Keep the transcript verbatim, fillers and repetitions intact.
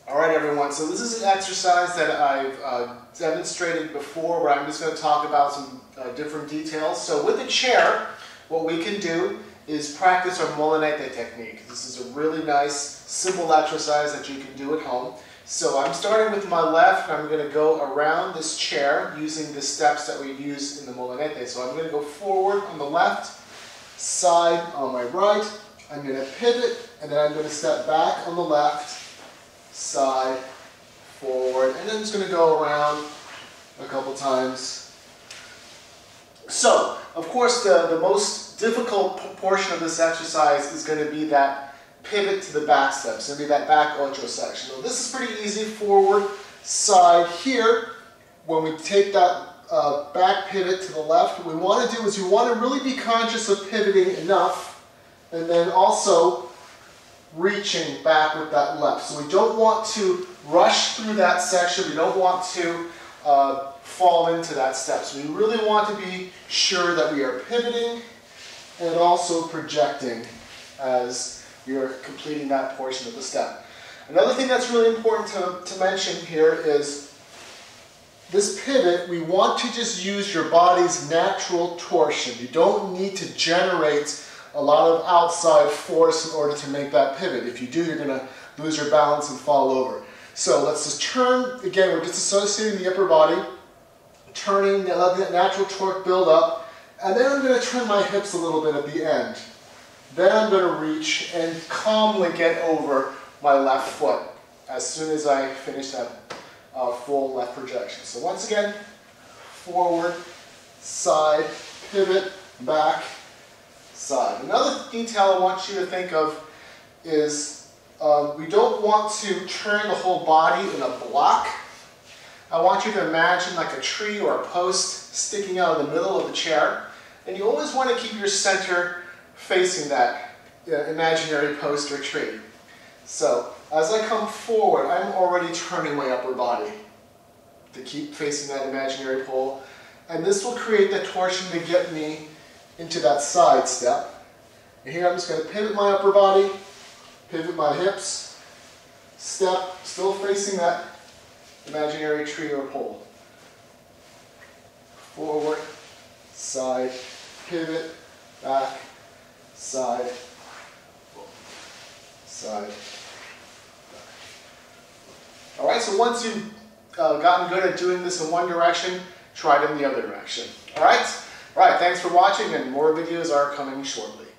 Alright everyone, so this is an exercise that I've uh, demonstrated before where I'm just going to talk about some uh, different details. So with a chair, what we can do is practice our Molinete technique. This is a really nice, simple exercise that you can do at home. So I'm starting with my left, and I'm going to go around this chair using the steps that we've used in the Molinete. So I'm going to go forward on the left, side on my right, I'm going to pivot, and then I'm going to step back on the left, side, forward, and then I'm just going to go around a couple times. So, of course, the, the most difficult portion of this exercise is going to be that pivot to the back step. It's going to be that back ocho section. So this is pretty easy, forward, side. Here, when we take that uh, back pivot to the left, what we want to do is we want to really be conscious of pivoting enough, and then also reaching back with that left. So we don't want to rush through that section. We don't want to uh, fall into that step. So we really want to be sure that we are pivoting and also projecting as you're completing that portion of the step. Another thing that's really important to, to mention here is this pivot, we want to just use your body's natural torsion. You don't need to generate a lot of outside force in order to make that pivot. If you do, you're going to lose your balance and fall over. So let's just turn. Again, we're disassociating the upper body, turning, letting that natural torque build up, and then I'm going to turn my hips a little bit at the end. Then I'm going to reach and calmly get over my left foot as soon as I finish that uh, full left projection. So once again, forward, side, pivot, back, side. Another detail I want you to think of is uh, we don't want to turn the whole body in a block. I want you to imagine like a tree or a post sticking out of the middle of the chair, and you always want to keep your center facing that uh, imaginary post or tree. So as I come forward, I'm already turning my upper body to keep facing that imaginary pole, and this will create the torsion to get me into that side step. And here I'm just going to pivot my upper body, pivot my hips, step, still facing that imaginary tree or pole. Forward, side, pivot, back, side, side, back. Alright, so once you've uh, gotten good at doing this in one direction, try it in the other direction. Alright? Alright, thanks for watching, and more videos are coming shortly.